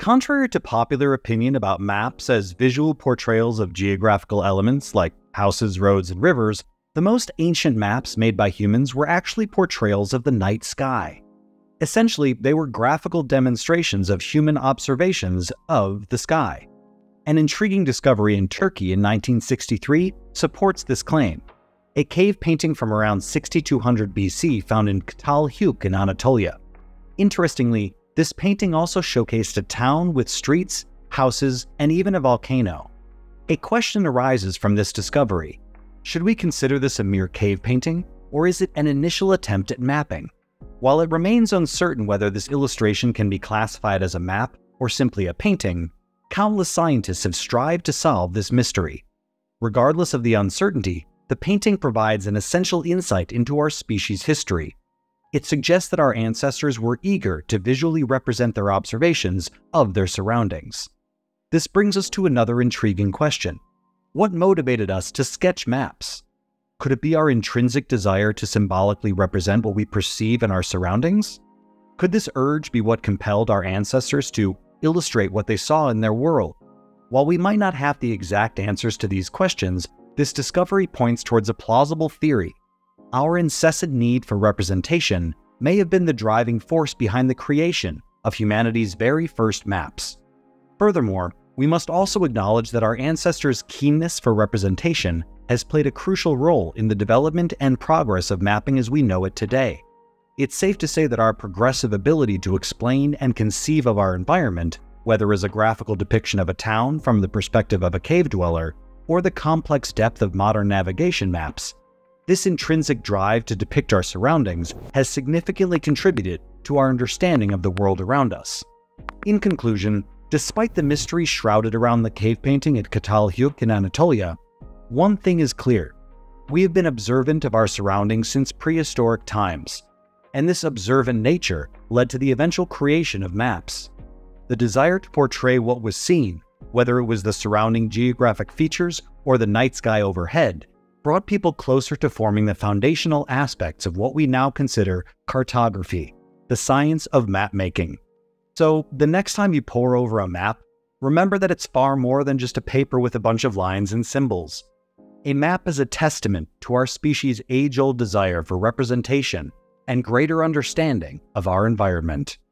Contrary to popular opinion about maps as visual portrayals of geographical elements like houses, roads, and rivers, the most ancient maps made by humans were actually portrayals of the night sky. Essentially, they were graphical demonstrations of human observations of the sky. An intriguing discovery in Turkey in 1963 supports this claim. A cave painting from around 6200 BC found in Catal Hyük in Anatolia. Interestingly, this painting also showcased a town with streets, houses, and even a volcano. A question arises from this discovery. Should we consider this a mere cave painting, or is it an initial attempt at mapping? While it remains uncertain whether this illustration can be classified as a map or simply a painting, countless scientists have strived to solve this mystery. Regardless of the uncertainty, the painting provides an essential insight into our species' history. It suggests that our ancestors were eager to visually represent their observations of their surroundings. This brings us to another intriguing question. What motivated us to sketch maps? Could it be our intrinsic desire to symbolically represent what we perceive in our surroundings? Could this urge be what compelled our ancestors to illustrate what they saw in their world? While we might not have the exact answers to these questions, this discovery points towards a plausible theory. Our incessant need for representation may have been the driving force behind the creation of humanity's very first maps. Furthermore, we must also acknowledge that our ancestors' keenness for representation has played a crucial role in the development and progress of mapping as we know it today. It's safe to say that our progressive ability to explain and conceive of our environment, whether as a graphical depiction of a town from the perspective of a cave dweller, or the complex depth of modern navigation maps, this intrinsic drive to depict our surroundings has significantly contributed to our understanding of the world around us. In conclusion, despite the mystery shrouded around the cave painting at Catal Hyük in Anatolia, one thing is clear. We have been observant of our surroundings since prehistoric times, and this observant nature led to the eventual creation of maps. The desire to portray what was seen, whether it was the surrounding geographic features or the night sky overhead, brought people closer to forming the foundational aspects of what we now consider cartography, the science of map making. So, the next time you pore over a map, remember that it's far more than just a paper with a bunch of lines and symbols. A map is a testament to our species' age-old desire for representation and greater understanding of our environment.